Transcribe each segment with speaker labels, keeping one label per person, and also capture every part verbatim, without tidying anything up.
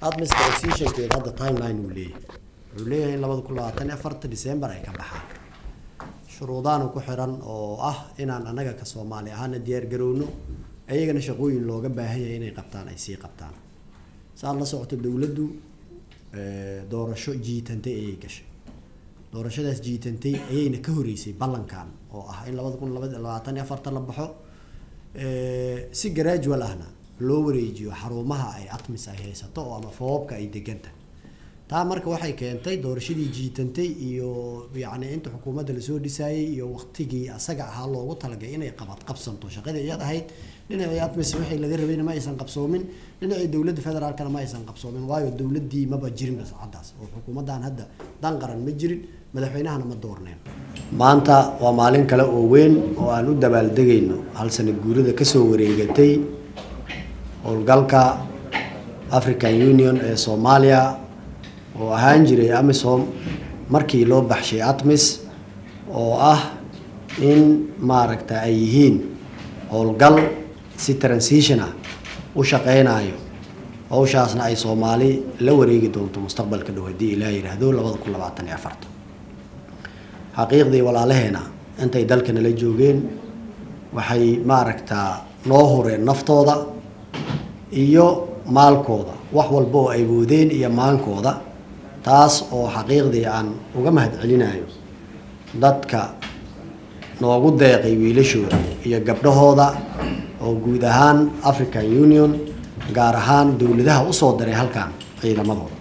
Speaker 1: أدمس ترانسيشن كده هذا تايم لاين وليه وليه إن لبض كلها تاني أفرت ديسمبر أي كبحة شروطان وكحران أو أه إن أنا أنا كصومالي هان ديار جرونو أي جنا شقوي اللي جنبها هي إني قبطان أي سي قبطان صار الله سعة الدولة دو دور شو جي تنتي أي كش دور شو داس جي تنتي أي نكهوريسي بلن كان أو أه إن لبض كل لبض لا تاني أفرت لبحه سجراج ولا هنا لوريجي وحرومها أي أطمس أي هي ستو أما فوق أي دجنته تا مركب waxay keentay doorashadii jiitantay iyo yaani inta xukuumadda la soo dhisay iyo waqtigii asaga ahaa loogu talagalay inay qabad qabsanto shaqada iyada ahayd dhinaca Atmis wixii laga rabay ma aysan qabsoomin dhinaca dawladda federaalkana ma aysan qabsoomin waayo dawladdii ma ba jirin saacadaas oo xukuumaddan hadda dan qaran ma jirin madaxweynahana ma doorneen maanta waa maalin kale oo weyn oo aan u dabaaldegayno hal sano guurida ka soo wareegatay howlgalka African Union ee Soomaaliya oo ahaan jiray AMISOM markii loo baxshay ATMIS oo ah in maaragta ay yihiin howlgal si transition ah u shaqeynayo hawshaasna ay Soomaali la wareegi doonto mustaqbalka dhow hadii Ilaahay yiraahdo laba kun labaatan iyo afar xaqiiqdii walaalaheena intay dalkana la joogeen waxay maaragta noo horeen naftooda iyo maalkooda wax walba oo ay boodeen iyo maankooda taas oo xaqiiqdii aan uga mahad celinayo dadka noogu deeqay wiilashooda iyo gabdhahooda oo guud ahaan African Union gaar ahaan dawladaha u soo diray halkan ciidamadooda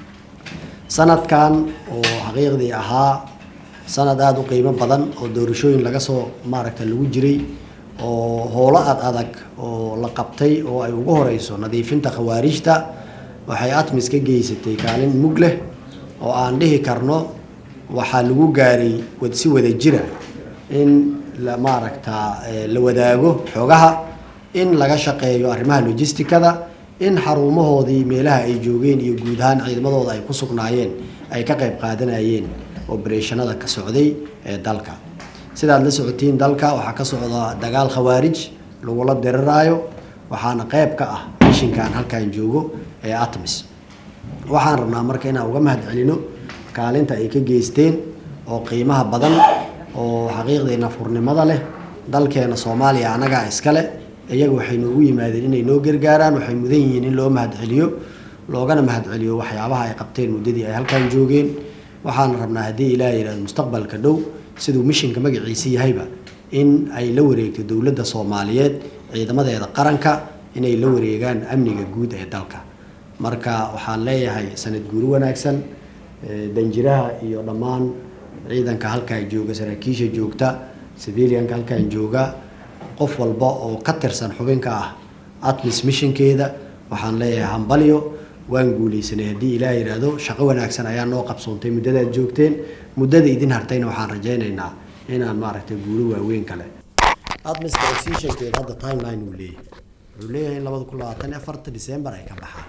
Speaker 1: sanadkan oo xaqiiqdii ahaa sanad aad u qiimo badan oo doorashooyin laga soo maaragtay lagu jiray oo howlo adag oo la qabtay oo ay ugu horeyso nadiifinta khawaarijta waxay ATMIS ka geysatay kaalin mug leh oo aan dhihi karno waxa lagu gaaray wadsi wada jira in la maaragta la wadaago xogaha in laga shaqeeyo arrimaha logistikada in xarumahoodii meelaha ay joogeen iyo guud ahaan ciidamadooda ay ku sugnaayeen ay ka qayb qaadanayeen operationada ka socday ee dalka sidaad la socotiin dalka waxa ka socda dagaal khawaarij lagu la dirirayo waxaana qayb ka ah mishinkan halkan joogo ee ATMIS waxaan rabnaa marka inaan uga mahad celino kaalinta ay ka geysteen oo qiimaha badan oo xaqiiqdeena furnimada leh dalkeena Soomaaliya anaga iskale iyagu waxay noogu yimaadeen inay noo gargaaraan waxay mudan yihiin in loo mahad celiyo loogana mahad celiyo waxyaabaha ay qabteen muddadii ay halkan joogeen waxaan rabnaa hadii Ilaahay yiraahdo mustaqbalka dhow sidoo mishinka magaciisa yahayba in ay la wareegto dawladda Soomaaliyeed ciidamadeeda qaranka inay la wareegaan amniga guud ee dalka marka waxaan leeyahay sanad guur wanaagsan danjiraha iyo dhamaan ciidanka halka jooga saraakiisha joogta civilian halka jooga qof walba oo ka tirsan xubinka ah ATMIS missionkeeda waxaan leeyahay hambalyo waan guuleysanay hadii Ilaahay yiraahdo shaqo wanaagsan ayaa noo qabsoontay muddada joogteen muddada idin hartayna waxaan rajaynaynaa inaan maaragtay guulo waaweyn kale ATMIS transition keeda hada timeline uu leeyahay uu leeyahay in laba kun labaatan iyo afar December ay ka baxaan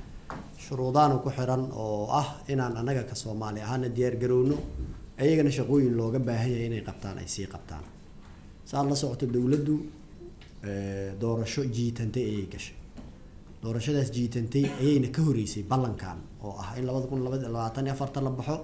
Speaker 1: شروطان وكحران أو أه إن أنا أنا كصومالي هان ديار جرونو أي جنا شقوي اللي جنبها هي إني قبطان أي سي قبطان صار الله سعة الدولة دو دور شو جي تنتي أي كش دور شو داس جي تنتي أي نكهوريسي بلن كان أو أه إن لبض كون لبض لبعتني أفرت لبحه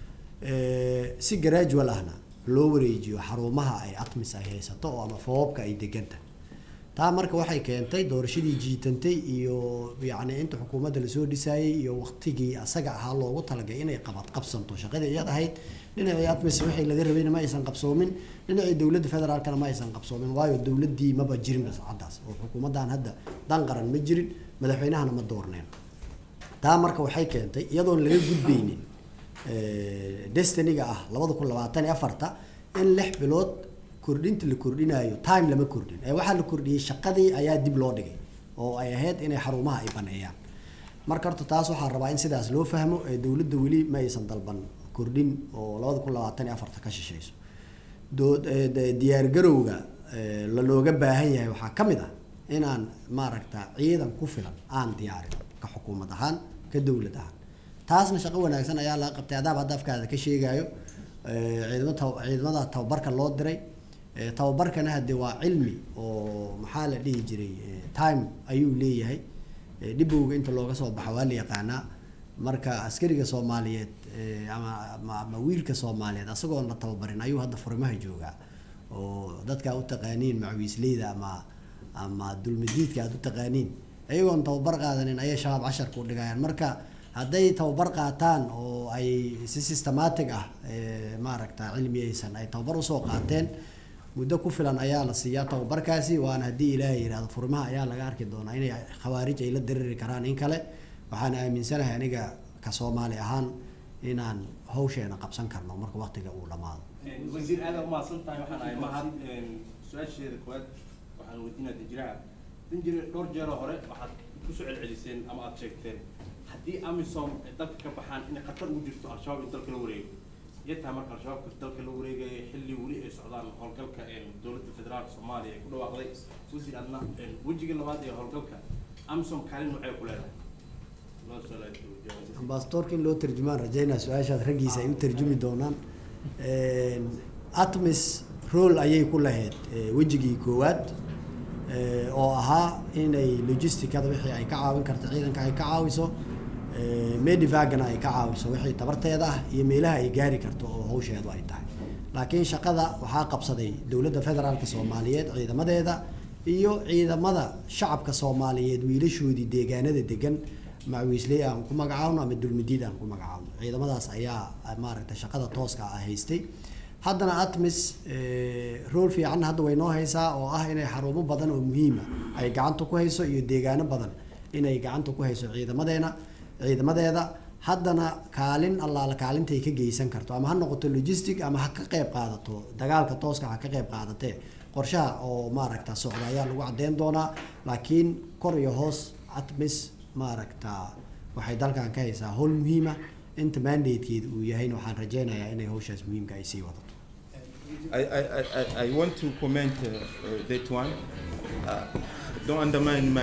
Speaker 1: سجراج ولا هنا لوريجي وحرومها أي أطمس أي هي ستو أما فوق أي دجنته تا marka waxay keentay doorashadii jiitantay iyo yaani inta xukuumadda la soo dhisay iyo waqtigii asaga ahaa loogu talagalay inay qabad qabsanto shaqada iyada ahayd dhinaca Atmis wixii laga rabay ma aysan qabsoomin dhinaca dawladda federaalkana ma aysan qabsoomin waayo dawladdii ma ba jirin saacadaas oo xukuumaddan hadda dan qaran ma jirin madaxweynahana ma doorneen taa marka waxay keentay iyadoo laga gudbeynin ee destiny-ga ah laba kun labaatan iyo afar in lix bilood kordhinta la kordhinayo time lama kordhin ee waxa la kordhiyay shaqadii ayaa dib loo dhigay oo ay ahayd inay xarumaha ay baneeyaan marka horta taas waxa rabaa in sidaas loo fahmo ee dawladda wali ma aysan dalban kordhin oo laba kun labaatan iyo afar ka shishayso dood diyaar garowga la looga baahan yahay waxa kamid ah inaan maaragta ciidan ku filan aan diyaarin ka xukuumad ahaan ka dawlad ahaan taasna shaqo wanaagsan ayaa la qabtay adaab hadafkaada ka sheegayo ciidamada ciidamada tababarka loo diray tababarkana hadii waa cilmi oo maxaa la dhigi jiray time ayuu leeyahay dibowga inta looga soo baxo waa la yaqaanaa marka askariga Soomaaliyeed ama ama wiilka Soomaaliyeed asagoo la tababarin ayuu hadda furimaha joogaa oo dadka u taqaaniin macawiisleyda ama ama dulmidiidka aad u taqaaniin ayagoon tababar qaadanin ayay shabaab cashar ku dhigayaan marka hadday tababar qaataan oo ay si systematic ah maaragta cilmiyeysan ay tababar u soo qaateen muddo ku filan ayaa la siiyaa tababarkaasi waana haddii Ilaahay yiraahdo furimaha ayaa laga arki doonaa inay khawaarij ay la diriri karaan in kale waxaan aaminsanahay aniga ka Soomaali ahaan inaan hawsheena qabsan karno marka waqtiga uu dhamaado
Speaker 2: wasiir aad uma santahay waxaan ay mahad su'aasheeda koowaad waxaan weydiinaa dijraa dinjire dhowr jeer hore waxaad ku soo celceliseen ama aad sheegteen haddii amisom dalka ka baxaan in qatar ugu jirto al-shabaab in dalka la wareego يتها مركز الشباب كتلك الوريجة حلي ولي سعودان هالكلك دولة الفدرال الصومالية كل واحد وزي أن وجه اللغات هالكلك أمسهم كارين معي كلنا.
Speaker 1: أمباستور كن لو ترجمان رجعنا سؤال شاد رجيس أيو ترجمي دونان أتمس رول أيه كلها وجهي كواد أو ها إن اللوجستيك هذا وحي أي كعاون كرتعيدا كأي كعاوسو meedivagana ay ka caawiso wixii tabarteeda ah iyo meelaha ay gaari karto oo hawsheedu ay tahay laakiin shaqada waxa qabsaday dawladda federaalka Soomaaliyeed ciidamadeeda iyo ciidamada shacabka Soomaaliyeed wiilashoodii deegaanada degan macawiisley aan ku magacaawno ama dulmidiid aan ku magacaawno ciidamadaas ayaa maaragtay shaqada tooska ah haystay haddana atmis role fiican hadda way noo haysaa oo ah inay xarumo badan oo muhiim ah ay gacanta ku hayso iyo deegaano badan inay gacanta ku hayso ciidamadeena ciidamadeeda haddana kaalin allaala kaalintay ka geysan karto ama ha noqoto logistic ama ha ka qayb qaadato dagaalka tooska ha ka qayb qaadatee qorshaha oo maaragta socda ayaa lagu cadeyn doonaa laakiin kor iyo hoos atmis maaragta waxay dalkan ka haysaa hawl muhiim ah inta mandate-keedu uu yahay waxaan rajaynayaa inay hawshaas muhiimka ay sii wadato.
Speaker 3: I, I, I, I want to comment uh, uh, that one. Uh, don't undermine my